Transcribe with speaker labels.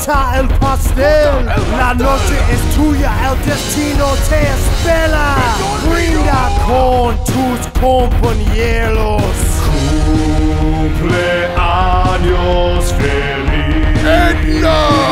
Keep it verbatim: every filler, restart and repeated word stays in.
Speaker 1: corta el pastel. La noche es tuya, el destino te espera. Brinda con tus compañeros.
Speaker 2: Cumpleaños feliz.
Speaker 3: Edna!